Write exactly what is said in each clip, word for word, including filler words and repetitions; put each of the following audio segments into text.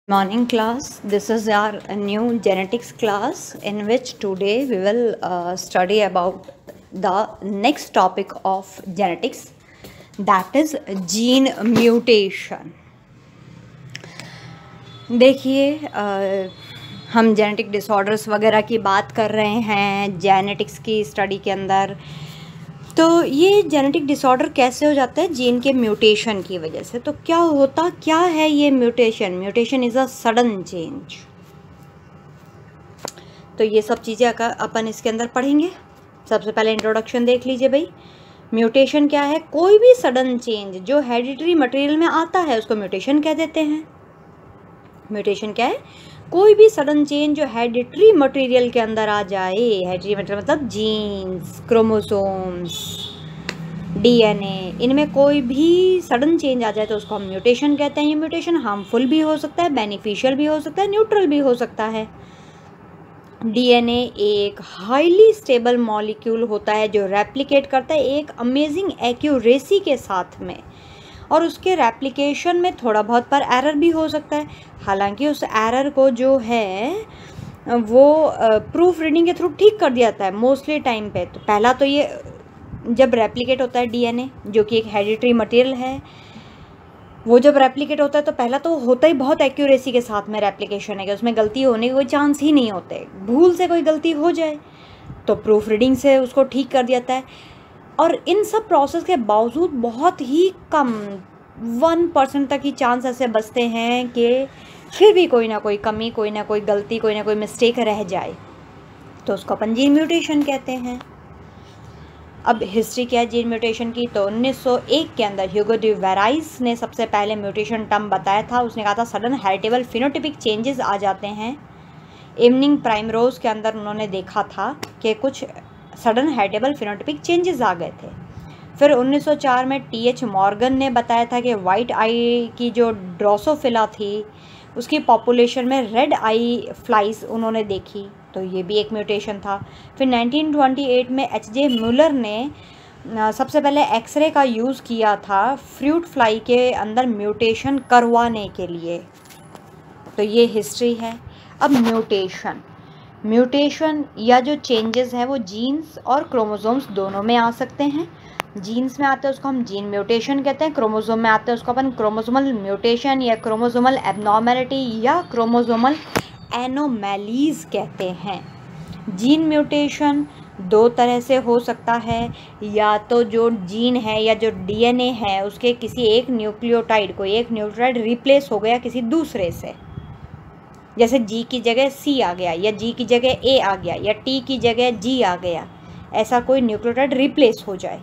Morning class. This is our new genetics class in which today we will uh, study about the next topic of genetics, that is gene mutation. देखिए uh, हम genetic disorders वगैरह की बात कर रहे हैं genetics की study के अंदर। तो ये जेनेटिक डिसऑर्डर कैसे हो जाता है? जीन के म्यूटेशन की वजह से। तो क्या होता क्या है ये mutation? Mutation is a sudden change. तो ये सब चीज़ें अपन इसके अंदर पढ़ेंगे। सबसे पहले इंट्रोडक्शन देख लीजिए भाई। म्यूटेशन क्या है? कोई भी सडन चेंज जो हेरिडिटरी मटेरियल में आता है उसको म्यूटेशन कह देते हैं। म्यूटेशन क्या है? कोई भी सडन चेंज जो हेरिडिटरी मटेरियल के अंदर आ जाए। हेरिडिटरी मटेरियल मतलब जीन्स, क्रोमोसोम्स, डीएनए, इनमें कोई भी सडन चेंज आ जाए तो उसको हम म्यूटेशन कहते हैं। ये म्यूटेशन हार्मफुल भी हो सकता है, बेनिफिशियल भी हो सकता है, न्यूट्रल भी हो सकता है। डीएनए एक हाईली स्टेबल मॉलिक्यूल होता है जो रेप्लिकेट करता है एक अमेजिंग एक्यूरेसी के साथ में, और उसके रेप्लिकेशन में थोड़ा बहुत पर एरर भी हो सकता है। हालांकि उस एरर को जो है वो प्रूफ रीडिंग के थ्रू ठीक कर दिया जाता है मोस्टली टाइम पे। तो पहला तो ये जब रेप्लिकेट होता है डीएनए जो कि एक हेरिडिटरी मटेरियल है, वो जब रेप्लिकेट होता है तो पहला तो होता ही बहुत एक्यूरेसी के साथ में रेप्लिकेशन है कि उसमें गलती होने के कोई चांस ही नहीं होते। भूल से कोई गलती हो जाए तो प्रूफ रीडिंग से उसको ठीक कर दिया जाता है। और इन सब प्रोसेस के बावजूद बहुत ही कम वन परसेंट तक ही चांस ऐसे बचते हैं कि फिर भी कोई ना कोई कमी, कोई ना कोई गलती, कोई ना कोई मिस्टेक रह जाए, तो उसको अपन जीन म्यूटेशन कहते हैं। अब हिस्ट्री क्या है जीन म्यूटेशन की? तो उन्नीस सौ एक के अंदर ह्यूगो डी वेराइस ने सबसे पहले म्यूटेशन टर्म बताया था। उसने कहा था सडन हेरिटेबल फिनोटिपिक चेंजेस आ जाते हैं। इवनिंग प्राइमरोज के अंदर उन्होंने देखा था कि कुछ सडन हेरिटेबल फिनोटिपिक चेंजेस आ गए थे। फिर उन्नीस सौ चार में टी एच मॉर्गन ने बताया था कि वाइट आई की जो ड्रोसोफिला थी उसकी पॉपुलेशन में रेड आई फ्लाइज उन्होंने देखी, तो ये भी एक म्यूटेशन था। फिर नाइनटीन ट्वेंटी एट में एच जे म्यूलर ने सबसे पहले एक्सरे का यूज़ किया था फ्रूट फ्लाई के अंदर म्यूटेशन करवाने के लिए। तो ये हिस्ट्री है। अब म्यूटेशन म्यूटेशन या जो चेंजेस हैं वो जीन्स और क्रोमोसोम्स दोनों में आ सकते हैं। जीन्स में आते हैं उसको हम जीन म्यूटेशन कहते हैं, क्रोमोसोम में आते हैं उसको अपन क्रोमोसोमल म्यूटेशन या क्रोमोसोमल एबनॉर्मेलिटी या क्रोमोसोमल एनोमैलीज कहते हैं। जीन म्यूटेशन दो तरह से हो सकता है, या तो जो जीन है या जो डीएनए है उसके किसी एक न्यूक्लियोटाइड को एक न्यूक्लियोटाइड रिप्लेस हो गया किसी दूसरे से, जैसे जी की जगह सी आ गया, या जी की जगह ए आ गया, या टी की जगह जी आ गया, ऐसा कोई न्यूक्लियोटाइड रिप्लेस हो जाए,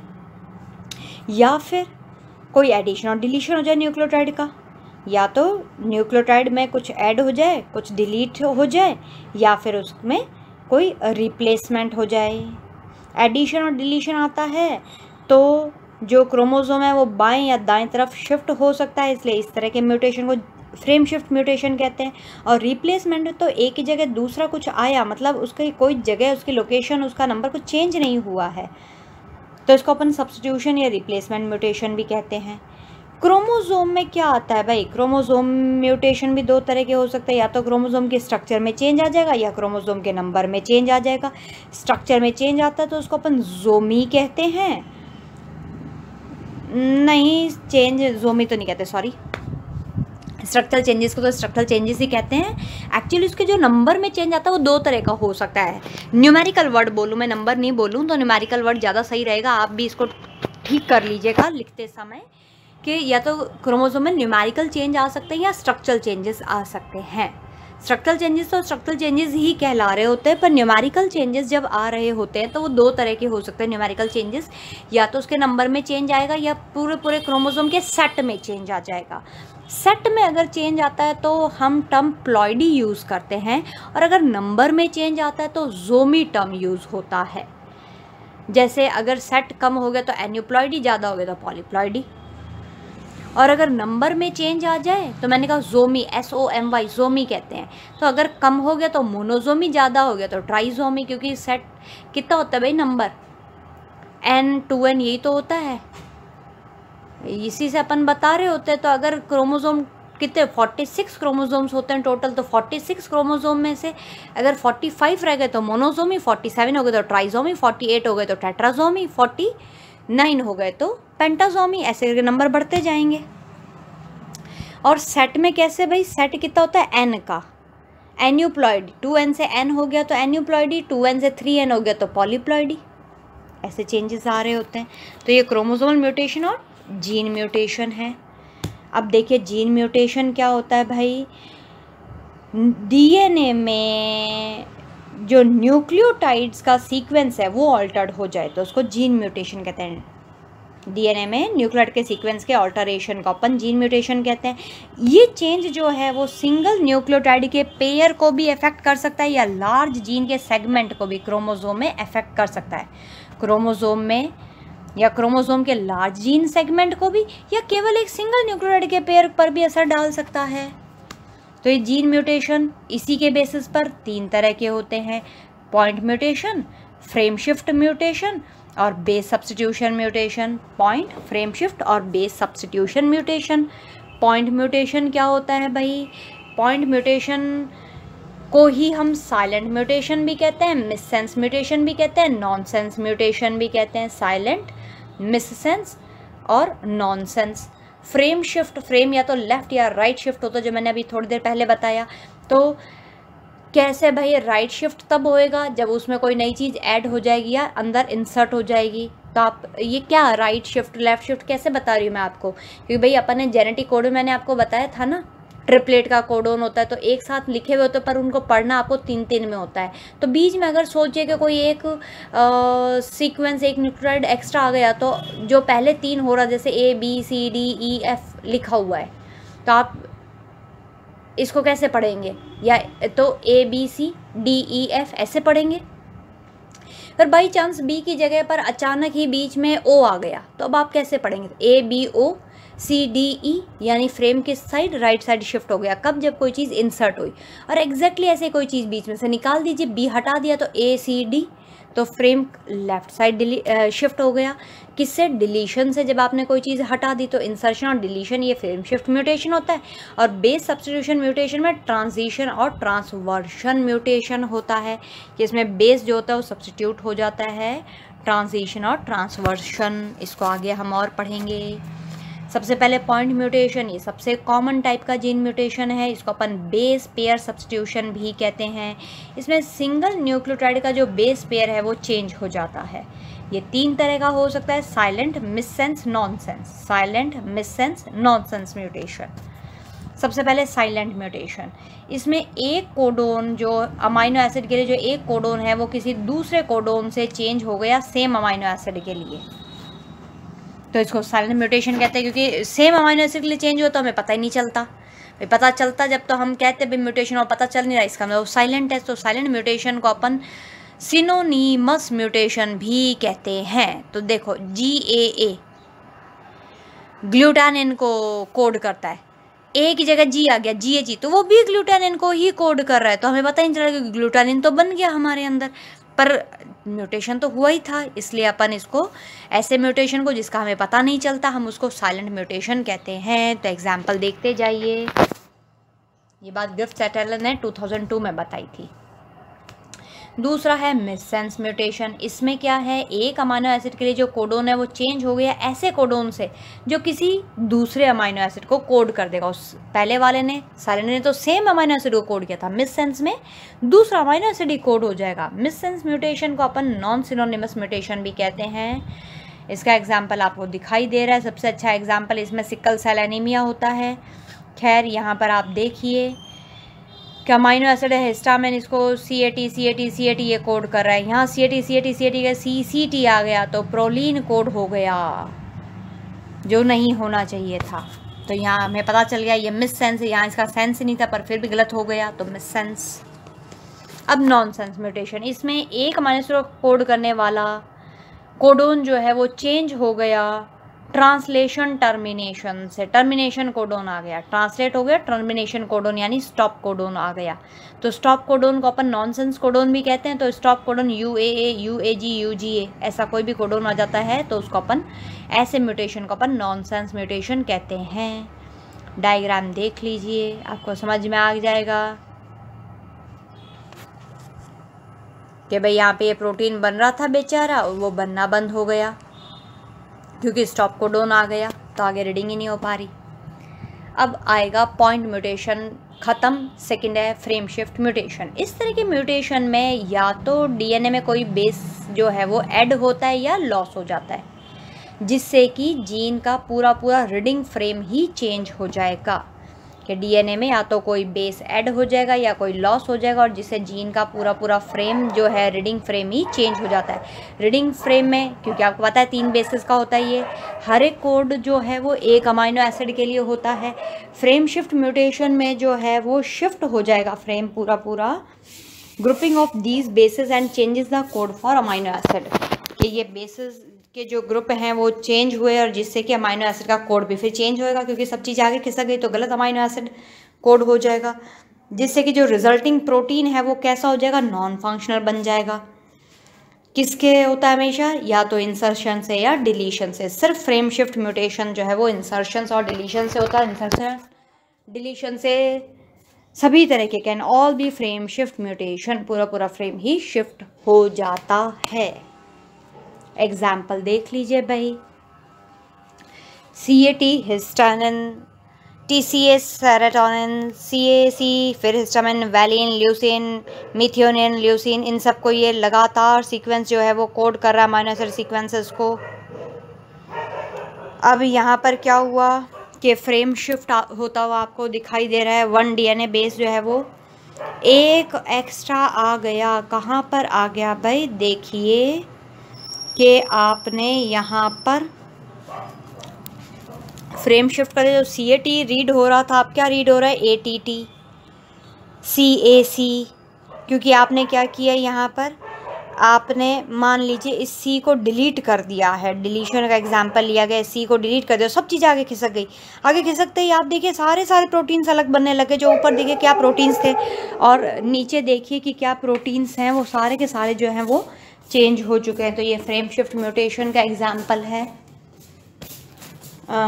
या फिर कोई एडिशन और डिलीशन हो जाए न्यूक्लियोटाइड का, या तो न्यूक्लियोटाइड में कुछ ऐड हो जाए कुछ डिलीट हो जाए, या फिर उसमें कोई रिप्लेसमेंट हो जाए। एडिशन और डिलीशन आता है तो जो क्रोमोसोम है वो बाएं या दाएं तरफ शिफ्ट हो सकता है, इसलिए इस तरह के म्यूटेशन को फ्रेम शिफ्ट म्यूटेशन कहते हैं। और रिप्लेसमेंट तो एक ही जगह दूसरा कुछ आया, मतलब उसकी कोई जगह उसकी लोकेशन उसका नंबर कुछ चेंज नहीं हुआ है, तो इसको अपन सब्स्टिट्यूशन या रिप्लेसमेंट म्यूटेशन भी कहते हैं। क्रोमोसोम में क्या आता है भाई? क्रोमोसोम म्यूटेशन भी दो तरह के हो सकते हैं, या तो क्रोमोसोम के स्ट्रक्चर में चेंज आ जाएगा या क्रोमोसोम के नंबर में चेंज आ जाएगा। स्ट्रक्चर में चेंज आता है तो उसको अपन जोमी कहते हैं। नहीं, चेंज जोमी तो नहीं कहते, सॉरी, स्ट्रक्चरल चेंजेस को तो स्ट्रक्चरल चेंजेस ही कहते हैं। एक्चुअली उसके जो नंबर में चेंज आता है वो दो तरह का हो सकता है। न्यूमेरिकल वर्ड बोलूँ मैं, नंबर नहीं बोलूँ, तो न्यूमेरिकल वर्ड ज़्यादा सही रहेगा। आप भी इसको ठीक कर लीजिएगा लिखते समय कि या तो क्रोमोसोम में न्यूमेरिकल चेंज आ सकते हैं या स्ट्रक्चरल चेंजेस आ सकते हैं। स्ट्रक्चरल चेंजेस तो स्ट्रक्चरल चेंजेस ही कहला रहे होते हैं, पर न्यूमेरिकल चेंजेस जब आ रहे होते हैं तो वो दो तरह के हो सकते हैं। न्यूमेरिकल चेंजेस या तो उसके नंबर में चेंज आएगा या पूरे पूरे क्रोमोसोम के सेट में चेंज आ जाएगा। सेट में अगर चेंज आता है तो हम टर्म प्लॉइडी यूज़ करते हैं, और अगर नंबर में चेंज आता है तो जोमी टर्म यूज़ होता है। जैसे अगर सेट कम हो गया तो एन्यूप्लॉइडी, ज़्यादा हो गया तो पॉलीप्लॉइडी। और अगर नंबर में चेंज आ जाए तो मैंने कहा somy, S O M Y, somy कहते हैं। तो अगर कम हो गया तो मोनोजोमी, ज़्यादा हो गया तो ट्राइजोमी, क्योंकि सेट कितना होता है भाई? नंबर एन टू एन, यही तो होता है, इसी से अपन बता रहे होते हैं। तो अगर क्रोमोसोम कितने छियालीस क्रोमोसोम्स होते हैं टोटल, तो छियालीस क्रोमोसोम में से अगर पैंतालीस रह गए तो मोनोसोमी, सैंतालीस हो गए तो ट्राइसोमी, अड़तालीस हो गए तो टेट्रासोमी, उनचास हो गए तो पेंटासोमी, ऐसे करके नंबर बढ़ते जाएंगे। और सेट में कैसे भाई, सेट कितना होता है एन का, एन्यूप्लॉइडी, टू एन से एन हो गया तो एन्यूप्लॉइडी, टू एन से थ्री एन हो गया तो पॉलीप्लॉइडी, ऐसे चेंजेस आ रहे होते हैं। तो ये क्रोमोसोमल म्यूटेशन और जीन म्यूटेशन है। अब देखिए जीन म्यूटेशन क्या होता है भाई, डीएनए में जो न्यूक्लियोटाइड्स का सीक्वेंस है वो ऑल्टर्ड हो जाए तो उसको जीन म्यूटेशन कहते हैं। डीएनए में न्यूक्लियोटाइड के सीक्वेंस के ऑल्टरेशन को अपन जीन म्यूटेशन कहते हैं। ये चेंज जो है वो सिंगल न्यूक्लियोटाइड के पेयर को भी अफेक्ट कर सकता है या लार्ज जीन के सेगमेंट को भी क्रोमोसोम में अफेक्ट कर सकता है, क्रोमोसोम में या क्रोमोसोम के लार्ज जीन सेगमेंट को भी, या केवल एक सिंगल न्यूक्लियोटाइड के पेयर पर भी असर डाल सकता है। तो ये जीन म्यूटेशन इसी के बेसिस पर तीन तरह के होते हैं, point mutation, frame shift mutation और base substitution mutation. Point, frame shift और base substitution mutation. Point mutation क्या होता है भाई, पॉइंट म्यूटेशन को ही हम साइलेंट म्यूटेशन भी कहते हैं, मिससेंस म्यूटेशन भी कहते हैं, नॉनसेंस म्यूटेशन भी कहते हैं। साइलेंट, मिससेंस और नॉनसेंस। फ्रेम शिफ्ट, फ्रेम या तो लेफ्ट या राइट शिफ्ट होता है, जो मैंने अभी थोड़ी देर पहले बताया। तो कैसे भाई, राइट शिफ्ट तब होएगा जब उसमें कोई नई चीज़ ऐड हो जाएगी या अंदर इंसर्ट हो जाएगी। तो आप ये क्या राइट शिफ्ट लेफ्ट शिफ्ट कैसे बता रही हूँ मैं आपको, क्योंकि भाई अपन ने जेनेटिक कोड में मैंने आपको बताया था ना, ट्रिपलेट का कोडोन होता है तो एक साथ लिखे हुए होते हैं पर उनको पढ़ना आपको तीन तीन में होता है। तो बीच में अगर सोचिए कि कोई एक सीक्वेंस, एक न्यूक्लियोटाइड एक्स्ट्रा आ गया तो जो पहले तीन हो रहा, जैसे A B C D E F लिखा हुआ है, तो आप इसको कैसे पढ़ेंगे, या तो A B C D E F ऐसे पढ़ेंगे। पर बाई चांस बी की जगह पर अचानक ही बीच में ओ आ गया तो अब आप कैसे पढ़ेंगे, A B O C D ई, यानी फ्रेम किस साइड, राइट साइड शिफ्ट हो गया। कब, जब कोई चीज़ इंसर्ट हुई। और एग्जैक्टली ऐसे कोई चीज़ बीच में से निकाल दीजिए, बी हटा दिया तो ए सी डी, तो फ्रेम लेफ्ट साइड शिफ्ट हो गया। किससे, डिलीशन से। जब आपने कोई चीज़ हटा दी तो इंसर्शन और डिलीशन, ये फ्रेम शिफ्ट म्यूटेशन होता है। और बेस सब्स्टिट्यूशन म्यूटेशन में ट्रांजिशन और ट्रांसवर्शन म्यूटेशन होता है, जिसमें बेस जो होता है वो सब्स्टिट्यूट हो जाता है, ट्रांजिशन और ट्रांसवर्शन। इसको आगे हम और पढ़ेंगे। सबसे पहले पॉइंट म्यूटेशन, ये सबसे कॉमन टाइप का जीन म्यूटेशन है, इसको अपन बेस पेयर सब्स्टिट्यूशन भी कहते हैं। इसमें सिंगल न्यूक्लियोटाइड का जो बेस पेयर है वो चेंज हो जाता है। ये तीन तरह का हो सकता है, silent, missense, nonsense. Silent, missense, nonsense mutation. सबसे पहले साइलेंट म्यूटेशन, इसमें एक कोडोन जो अमाइनो एसिड के लिए जो एक कोडोन है वो किसी दूसरे कोडोन से चेंज हो गया सेम अमाइनो एसिड के लिए, तो इसको साइलेंट म्यूटेशन कहते हैं। क्योंकि सेम अमाइनो एसिड के लिए चेंज हो तो हमें पता ही नहीं चलता, भाई पता चलता जब तो हम कहते हैं भाई म्यूटेशन और पता चल नहीं रहा, इसका मतलब साइलेंट है। तो साइलेंट म्यूटेशन को अपन सिनोनिमस म्यूटेशन भी कहते हैं। तो देखो जी ए ए ग्लूटानिन को कोड करता है, ए की जगह जी आ गया, जी ए जी, तो वो भी ग्लूटानिन को ही कोड कर रहा है। तो हमें पता ही नहीं चला कि ग्लूटानिन तो बन गया हमारे अंदर, पर म्यूटेशन तो हुआ ही था। इसलिए अपन इसको ऐसे म्यूटेशन को जिसका हमें पता नहीं चलता हम उसको साइलेंट म्यूटेशन कहते हैं। तो एग्जाम्पल देखते जाइए। ये बात ग्रिफ्थ एट एल ने टू थाउजेंड टू में बताई थी। दूसरा है मिससेंस म्यूटेशन। इसमें क्या है, एक अमाइनो एसिड के लिए जो कोडोन है वो चेंज हो गया ऐसे कोडोन से जो किसी दूसरे अमाइनो एसिड को कोड कर देगा। उस पहले वाले ने, साइलेंट ने तो सेम अमाइनो एसिड को कोड किया था, मिससेंस में दूसरा अमाइनो एसिड ही कोड हो जाएगा। मिससेंस म्यूटेशन को अपन नॉन सिनोनिमस म्यूटेशन भी कहते हैं। इसका एग्जाम्पल आपको दिखाई दे रहा है। सबसे अच्छा एग्जाम्पल इसमें सिकल सेल एनीमिया होता है। खैर यहाँ पर आप देखिए कि अमाइनो एसिड है हिस्टामिन, इसको C A T C A T C A T ये कोड कर रहा है। यहाँ C A T C A T C A T का सी सी टी आ गया तो प्रोलीन कोड हो गया जो नहीं होना चाहिए था। तो यहाँ हमें पता चल गया ये मिस सेंस है, यहाँ इसका सेंस नहीं था पर फिर भी गलत हो गया तो मिस सेंस। अब नॉन सेंस म्यूटेशन, इसमें एक अमाइनो एसिड को कोड करने वाला कोडोन जो है वो चेंज हो गया ट्रांसलेशन टर्मिनेशन से, टर्मिनेशन कोडोन आ गया, ट्रांसलेट हो गया टर्मिनेशन कोडोन यानी स्टॉप कोडोन आ गया। तो स्टॉप कोडोन को अपन नॉनसेंस कोडोन भी कहते हैं। तो stop codon U A A, U A G, U G A ऐसा कोई भी कोडोन आ जाता है तो उसको अपन ऐसे म्यूटेशन को अपन नॉनसेंस म्यूटेशन कहते हैं। डायग्राम देख लीजिए, आपको समझ में आ जाएगा कि भाई यहाँ पे ये प्रोटीन बन रहा था बेचारा और वो बनना बंद हो गया क्योंकि स्टॉप कोडोन आ गया, तो आगे रीडिंग ही नहीं हो पा रही। अब आएगा पॉइंट म्यूटेशन ख़त्म, सेकंड है फ्रेम शिफ्ट म्यूटेशन। इस तरह के म्यूटेशन में या तो डीएनए में कोई बेस जो है वो ऐड होता है या लॉस हो जाता है, जिससे कि जीन का पूरा पूरा रीडिंग फ्रेम ही चेंज हो जाएगा, कि डीएनए में या तो कोई बेस ऐड हो जाएगा या कोई लॉस हो जाएगा, और जिससे जीन का पूरा पूरा फ्रेम जो है रीडिंग फ्रेम ही चेंज हो जाता है। रीडिंग फ्रेम में, क्योंकि आपको पता है तीन बेसिस का होता है ये, हर एक कोड जो है वो एक अमाइनो एसिड के लिए होता है। फ्रेम शिफ्ट म्यूटेशन में जो है वो शिफ्ट हो जाएगा फ्रेम पूरा पूरा, grouping of these bases and changes the code for amino acid, कि ये बेसिस के जो ग्रुप हैं वो चेंज हुए और जिससे कि अमाइनो एसिड का कोड भी फिर चेंज होएगा, क्योंकि सब चीज़ आगे खिसक गई तो गलत अमाइनो एसिड कोड हो जाएगा, जिससे कि जो रिजल्टिंग प्रोटीन है वो कैसा हो जाएगा, नॉन फंक्शनल बन जाएगा। किसके होता है हमेशा, या तो इंसर्शन से या डिलीशन से। सिर्फ फ्रेम शिफ्ट म्यूटेशन जो है वो इंसर्शन और डिलीशन से होता है। इंसर्शन डिलीशन से सभी तरह के can all be frame shift mutation, पूरा पूरा फ्रेम ही शिफ्ट हो जाता है। एग्जाम्पल देख लीजिए भाई, C A T histamine, T C S serotonin, C A C फिर histamine, valine, leucine, methionine, leucine, इन सबको ये लगातार सीक्वेंस जो है वो कोड कर रहा है अमाइनो एसिड सीक्वेंसेस को। अब यहाँ पर क्या हुआ कि फ्रेम शिफ्ट होता हुआ आपको दिखाई दे रहा है। वन डीएनए बेस जो है वो एक एक्स्ट्रा आ गया। कहाँ पर आ गया भाई, देखिए कि आपने यहाँ पर फ्रेम शिफ्ट करे, जो सी ए टी रीड हो रहा था, अब क्या रीड हो रहा है, A T T, C A सी, क्योंकि आपने क्या किया यहाँ पर, आपने मान लीजिए इस सी को डिलीट कर दिया है, डिलीशन का एग्जांपल लिया गया, सी को डिलीट कर दिया, सब चीज़ें आगे खिसक गई। आगे खिसकते ही आप देखिए सारे सारे प्रोटीन्स अलग बनने लगे। जो ऊपर देखिए क्या प्रोटीन्स थे और नीचे देखिए कि क्या प्रोटीन्स हैं, वो सारे के सारे जो हैं वो चेंज हो चुके हैं। तो ये फ्रेम शिफ्ट म्यूटेशन का एग्जाम्पल है। आ,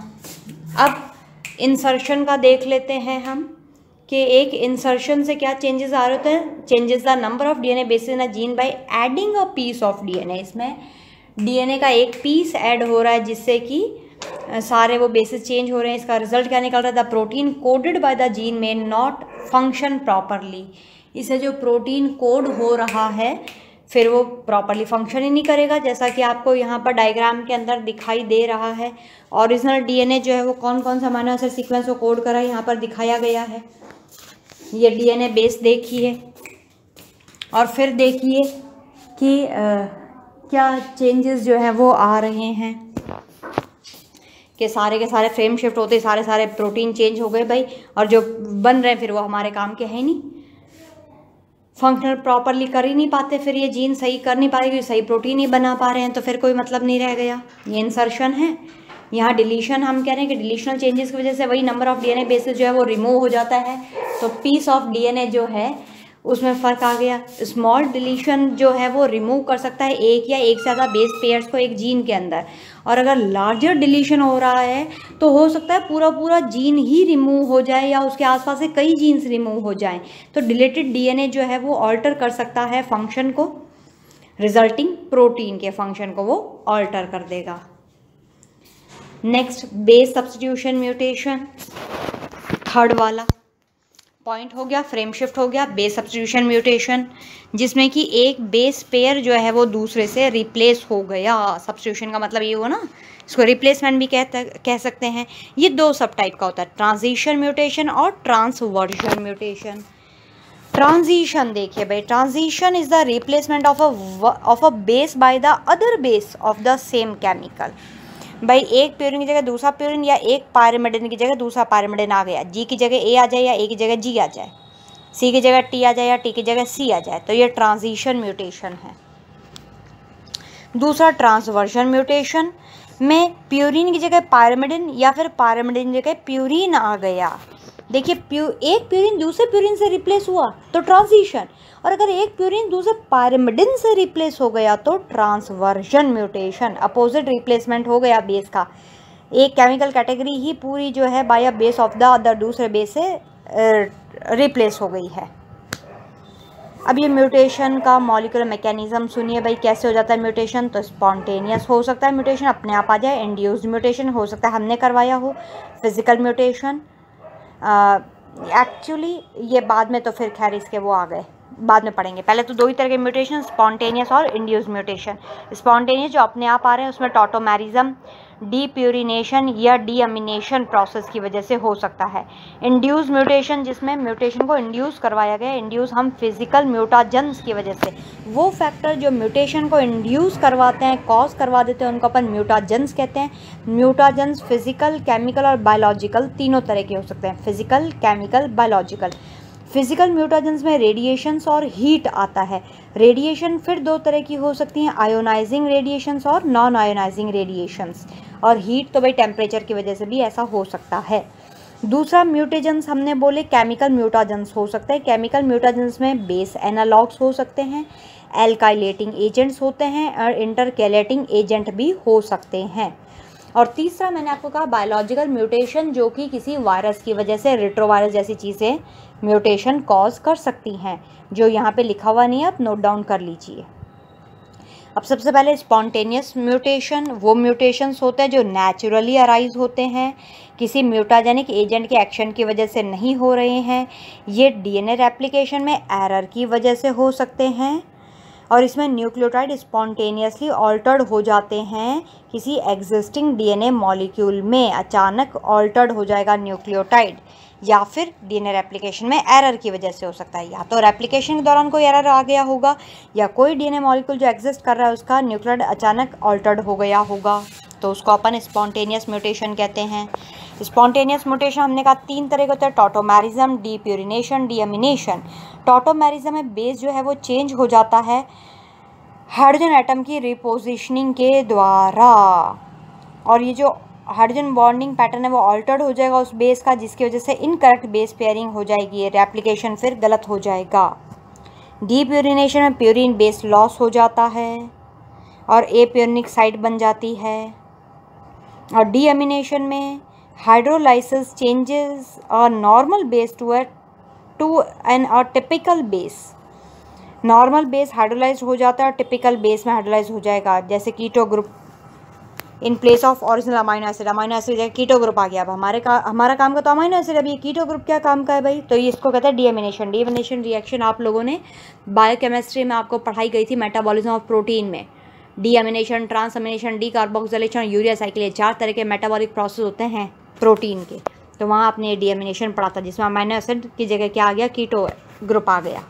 अब इंसर्शन का देख लेते हैं हम कि एक इंसर्शन से क्या चेंजेस आ रहे होते हैं। Changes the number of DNA bases in a gene by adding a piece of DNA. इसमें डीएनए का एक पीस ऐड हो रहा है जिससे कि सारे वो बेसिस चेंज हो रहे हैं। इसका रिजल्ट क्या निकल रहा है, the protein coded by the gene may not function properly. इसे जो प्रोटीन कोड हो रहा है फिर वो प्रॉपरली फंक्शन ही नहीं करेगा, जैसा कि आपको यहाँ पर डायग्राम के अंदर दिखाई दे रहा है। ओरिजिनल डीएनए जो है वो कौन कौन सा अमाइनो एसिड सीक्वेंस को कोड करा है यहाँ पर दिखाया गया है। ये डीएनए बेस देखिए और फिर देखिए कि आ, क्या चेंजेस जो हैं वो आ रहे हैं, कि सारे के सारे फ्रेम शिफ्ट होते सारे सारे प्रोटीन चेंज हो गए भाई, और जो बन रहे हैं फिर वो हमारे काम के हैं नहीं, फंक्शनल प्रॉपरली कर ही नहीं पाते, फिर ये जीन सही कर नहीं पा रहे क्योंकि सही प्रोटीन ही बना पा रहे हैं, तो फिर कोई मतलब नहीं रह गया। ये इंसर्शन है। यहाँ डिलीशन हम कह रहे हैं कि डिलीशनल चेंजेस की वजह से वही नंबर ऑफ डीएनए बेसिस जो है वो रिमूव हो जाता है, तो पीस ऑफ डीएनए जो है उसमें फ़र्क आ गया। स्मॉल डिलीशन जो है वो रिमूव कर सकता है एक या एक से ज़्यादा बेस पेयर्स को एक जीन के अंदर, और अगर लार्जर डिलीशन हो रहा है तो हो सकता है पूरा पूरा जीन ही रिमूव हो जाए या उसके आसपास से कई जीन्स रिमूव हो जाएं। तो डिलीटेड डीएनए जो है वो ऑल्टर कर सकता है फंक्शन को, रिजल्टिंग प्रोटीन के फंक्शन को वो ऑल्टर कर देगा। Next base substitution mutation, third वाला पॉइंट हो गया। फ्रेम शिफ्ट हो गया, बेस सब्स्टिट्यूशन म्यूटेशन, जिसमें कि एक बेस पेयर जो है वो दूसरे से रिप्लेस हो गया। सब्स्टिट्यूशन का मतलब ये हुआ ना, इसको रिप्लेसमेंट भी कहते कह सकते हैं। ये दो सब टाइप का होता है, ट्रांजिशन म्यूटेशन और ट्रांसवर्जन म्यूटेशन। ट्रांजिशन देखिए भाई, transition is the replacement of a of a base by the other base of the same chemical. भाई एक प्यूरिन की जगह दूसरा प्यूरिन या एक पायरिमिडिन की जगह दूसरा पायरिमिडिन आ गया, जी की जगह ए आ जाए या ए की जगह जी आ जाए, सी की जगह टी आ जाए या टी की जगह सी आ जाए, तो ये ट्रांजिशन म्यूटेशन है। दूसरा ट्रांसवर्जन म्यूटेशन में प्यूरिन की जगह पायरिमिडिन या फिर पायरिमिडिन की जगह प्यूरिन आ गया। देखिए प्यू एक प्यूरिन दूसरे प्यूरिन से रिप्लेस हुआ तो ट्रांजिशन, और अगर एक प्यूरिन दूसरे पायरिमिडिन से रिप्लेस हो गया तो ट्रांसवर्जन म्यूटेशन। अपोजिट रिप्लेसमेंट हो गया बेस का, एक केमिकल कैटेगरी ही पूरी जो है by a base of the other दूसरे बेस से रिप्लेस हो गई है। अब ये म्यूटेशन का मॉलिक्यूलर मैकेनिज्म सुनिए भाई, कैसे हो जाता है म्यूटेशन। तो स्पॉन्टेनियस हो सकता है म्यूटेशन, अपने आप आ जाए। इंड्यूस्ड म्यूटेशन हो सकता है हमने करवाया हो। फिजिकल म्यूटेशन एक्चुअली ये बाद में तो फिर खैर इसके वो आ गए, बाद में पढ़ेंगे। पहले तो दो ही तरह के म्यूटेशन, स्पॉन्टेनियस और इंड्यूस्ड म्यूटेशन। स्पॉन्टेनियस जो अपने आप आ रहे हैं उसमें टॉटोमेरिज्म, डीप्यूरिनेशन या डीअमीनेशन प्रोसेस की वजह से हो सकता है। इंड्यूस्ड म्यूटेशन जिसमें म्यूटेशन को इंड्यूस करवाया गया, इंड्यूस हम फिजिकल म्यूटाजेंस की वजह से, वो फैक्टर जो म्यूटेशन को इंड्यूस करवाते हैं, कॉज करवा देते हैं, उनको अपन म्यूटाजेंस कहते हैं। म्यूटाजेंस फिजिकल, केमिकल और बायोलॉजिकल तीनों तरह के हो सकते हैं। Physical, chemical, biological. Physical mutagens में रेडिएशंस और हीट आता है। रेडिएशन फिर दो तरह की हो सकती हैं, आयोनाइजिंग रेडिएशंस और नॉन आयोनाइजिंग रेडिएशंस। और हीट तो भाई टेम्परेचर की वजह से भी ऐसा हो सकता है। दूसरा म्यूटेजेंस हमने बोले केमिकल म्यूटाजेंस हो सकते हैं। केमिकल म्यूटाजेंस में बेस एनालॉग्स हो सकते हैं, एल्काइलेटिंग एजेंट्स होते हैं और इंटरकेलेटिंग एजेंट भी हो सकते हैं। और तीसरा मैंने आपको कहा बायोलॉजिकल म्यूटेशन, जो कि किसी वायरस की वजह से, रेट्रोवायरस जैसी चीज़ें म्यूटेशन कॉज कर सकती हैं, जो यहाँ पे लिखा हुआ नहीं है, आप नोट डाउन कर लीजिए। अब सबसे पहले स्पॉन्टेनियस म्यूटेशन, वो म्यूटेशंस होते हैं जो नेचुरली अराइज होते हैं, किसी म्यूटाजेनिक एजेंट के एक्शन की वजह से नहीं हो रहे हैं। ये डीएनए रेप्लिकेशन में एरर की वजह से हो सकते हैं और इसमें न्यूक्लियोटाइड स्पॉन्टेनियसली ऑल्टर्ड हो जाते हैं। किसी एग्जिस्टिंग डीएनए मॉलिक्यूल में अचानक ऑल्टर्ड हो जाएगा न्यूक्लियोटाइड, या फिर डीएनए रेप्लिकेशन में एरर की वजह से हो सकता है। या तो रेप्लिकेशन के दौरान कोई एरर आ गया होगा, या कोई डीएनए मॉलिक्यूल जो एग्जिस्ट कर रहा है उसका न्यूक्लियोटाइड अचानक ऑल्टर्ड हो गया होगा, तो उसको अपन स्पॉन्टेनियस म्यूटेशन कहते हैं। स्पॉन्टेनियस म्यूटेशन हमने कहा तीन तरह के होते हैं, टॉटोमेरिज्म, डीप्यूरिनेशन, डीअमीनेशन। टॉटोमेरिज्म में बेस जो है वो चेंज हो जाता है हाइड्रोजन एटम की रिपोजिशनिंग के द्वारा, और ये जो हाइड्रोजन बॉन्डिंग पैटर्न है वो ऑल्टर्ड हो जाएगा उस बेस का, जिसकी वजह से इनकरेक्ट बेस पेयरिंग हो जाएगी, रेप्लिकेशन फिर गलत हो जाएगा। डीप्यूरिनेशन में प्यूरिन बेस लॉस हो जाता है और एप्यूरिनिक साइट बन जाती है। और डीअमीनेशन में hydrolysis changes a normal base to a to an a typical base. Normal base hydrolyse हो जाता है और टिपिकल बेस में हाइड्रोलाइज हो जाएगा, जैसे keto group in place of original amino acid. Amino acid जगह कीटो ग्रुप आ गया। अब हमारे का हमारा काम का तो अमाइनो एसिड, अब ये कीटो ग्रुप क्या काम का है भाई, तो ये इसको कहते हैं डीअमीनेशन। डीअमीनेशन रिएक्शन आप लोगों ने बायोकेमिस्ट्री में आपको पढ़ाई गई थी मेटाबॉलिज्म ऑफ प्रोटीन में। Deamination, transamination, decarboxylation, urea cycle, ये चार तरह के मेटाबॉलिक प्रोसेस होते हैं प्रोटीन के। तो वहाँ आपने डीअमीनेशन पढ़ा था, जिसमें अमाइनो एसिड की जगह क्या आ गया, कीटो ग्रुप आ गया।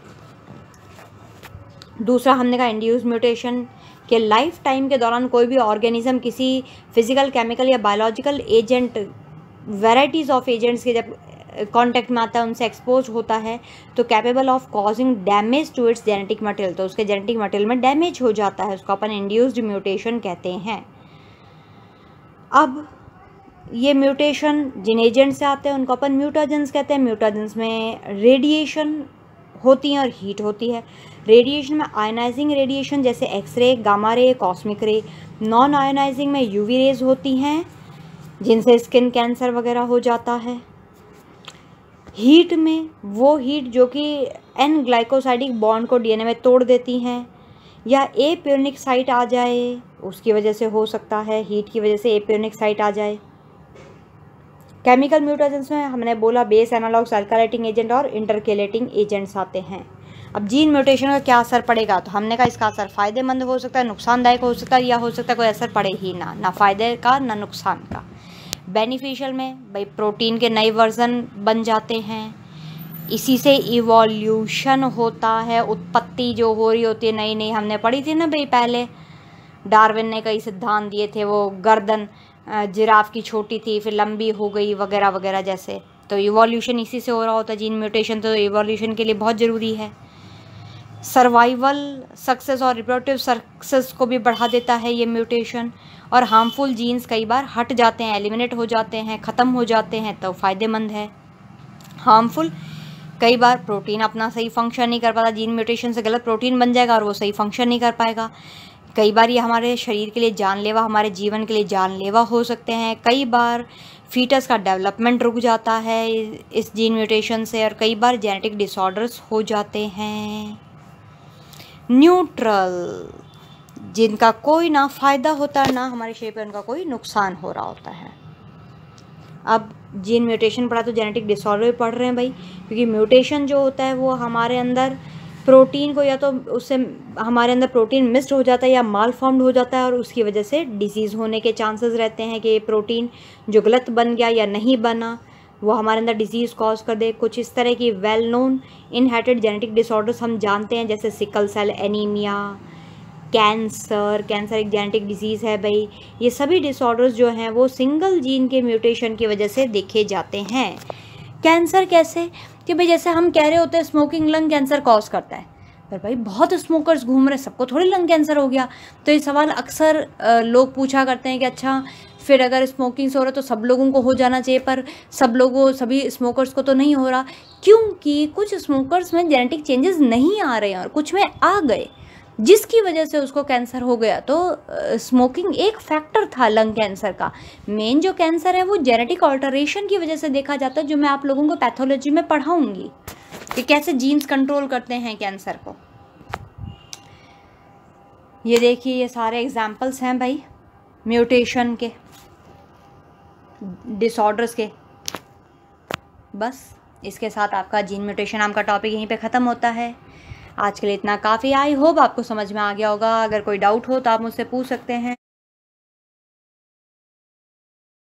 दूसरा हमने कहा इंड्यूस्ड म्यूटेशन, कि लाइफ टाइम के दौरान कोई भी ऑर्गेनिज्म किसी फिजिकल, केमिकल या biological agent, varieties of agents के जब कांटेक्ट में आता है, उनसे एक्सपोज होता है, तो capable of causing damage to its genetic material, तो उसके जेनेटिक मटेरियल में डैमेज हो जाता है, उसको अपन इंड्यूस्ड म्यूटेशन कहते हैं। अब ये म्यूटेशन जिन एजेंट से आते हैं उनको अपन म्यूटाजेंस कहते हैं। म्यूटाजेंस में रेडिएशन होती है और हीट होती है। रेडिएशन में आयनाइजिंग रेडिएशन जैसे X ray, gamma ray, cosmic ray. Non ionising में यूवी रेज होती हैं, जिनसे स्किन कैंसर वगैरह हो जाता है। हीट में वो हीट जो कि एन ग्लाइकोसाइडिक बॉन्ड को डीएनए में तोड़ देती हैं, या एप्यूरिनिक साइट आ जाए, उसकी वजह से हो सकता है, हीट की वजह से एप्यूरिनिक साइट आ जाए। केमिकल म्यूटेशंस में हमने बोला बेस एनालॉग्स, अल्काइलेटिंग एजेंट और इंटरकेलेटिंग एजेंट्स आते हैं। अब जीन म्यूटेशन का क्या असर पड़ेगा, तो हमने कहा इसका असर फ़ायदेमंद हो सकता है, नुकसानदायक हो सकता है, या हो सकता है कोई असर पड़े ही ना, ना फ़ायदे का ना नुकसान का। बेनिफिशियल में भाई प्रोटीन के नए वर्जन बन जाते हैं, इसी से इवोल्यूशन होता है, उत्पत्ति जो हो रही होती है नई नई, हमने पढ़ी थी ना भाई पहले, डार्विन ने कई सिद्धांत दिए थे, वो गर्दन जिराफ की छोटी थी फिर लंबी हो गई वगैरह वगैरह जैसे, तो इवोल्यूशन इसी से हो रहा होता है। जीन म्यूटेशन तो इवोल्यूशन के लिए बहुत ज़रूरी है। सर्वाइवल सक्सेस और रिप्रोडक्टिव सक्सेस को भी बढ़ा देता है ये म्यूटेशन, और हार्मफुल जीन्स कई बार हट जाते हैं, एलिमिनेट हो जाते हैं, ख़त्म हो जाते हैं, तो फ़ायदेमंद है। हार्मफुल कई बार प्रोटीन अपना सही फंक्शन नहीं कर पाता, जीन म्यूटेशन से गलत प्रोटीन बन जाएगा और वो सही फंक्शन नहीं कर पाएगा। कई बार ये हमारे शरीर के लिए जानलेवा, हमारे जीवन के लिए जानलेवा हो सकते हैं। कई बार फीटस का डेवलपमेंट रुक जाता है इस जीन म्यूटेशन से, और कई बार जेनेटिक डिसऑर्डर्स हो जाते हैं। न्यूट्रल, जिनका कोई ना फ़ायदा होता ना हमारे शरीर पर उनका कोई नुकसान हो रहा होता है। अब जीन म्यूटेशन पढ़ा तो जेनेटिक डिसऑर्डर भी पढ़ रहे हैं भाई, क्योंकि म्यूटेशन जो होता है वो हमारे अंदर प्रोटीन को, या तो उससे हमारे अंदर प्रोटीन मिस्ड हो जाता है या माल फॉर्म्ड हो जाता है, और उसकी वजह से डिजीज़ होने के चांसेस रहते हैं कि प्रोटीन जो गलत बन गया या नहीं बना वो हमारे अंदर डिजीज़ कॉज कर दे। कुछ इस तरह की well known inherited genetic disorders हम जानते हैं, जैसे sickle cell anaemia, cancer. Cancer एक जेनेटिक डिजीज़ है भाई। ये सभी डिसऑर्डर्स जो हैं वो सिंगल जीन के म्यूटेशन की वजह से देखे जाते हैं। कैंसर कैसे, कि भाई जैसे हम कह रहे होते हैं स्मोकिंग लंग कैंसर कॉज करता है, पर भाई बहुत स्मोकर्स घूम रहे, सबको थोड़ी लंग कैंसर हो गया। तो ये सवाल अक्सर लोग पूछा करते हैं कि अच्छा फिर अगर स्मोकिंग से हो रहा है तो सब लोगों को हो जाना चाहिए, पर सब लोगों सभी स्मोकर्स को तो नहीं हो रहा, क्योंकि कुछ स्मोकर्स में जेनेटिक चेंजेस नहीं आ रहे हैं और कुछ में आ गए, जिसकी वजह से उसको कैंसर हो गया। तो स्मोकिंग एक फैक्टर था लंग कैंसर का। मेन जो कैंसर है वो जेनेटिक ऑल्टरेशन की वजह से देखा जाता है, जो मैं आप लोगों को पैथोलॉजी में पढ़ाऊंगी कि कैसे जीन्स कंट्रोल करते हैं कैंसर को। ये देखिए, ये सारे एग्जाम्पल्स हैं भाई म्यूटेशन के, डिसऑर्डर्स के। बस इसके साथ आपका जीन म्यूटेशन नाम का टॉपिक यहीं पे ख़त्म होता है। आज के लिए इतना काफ़ी। आई होप आपको समझ में आ गया होगा। अगर कोई डाउट हो तो आप मुझसे पूछ सकते हैं।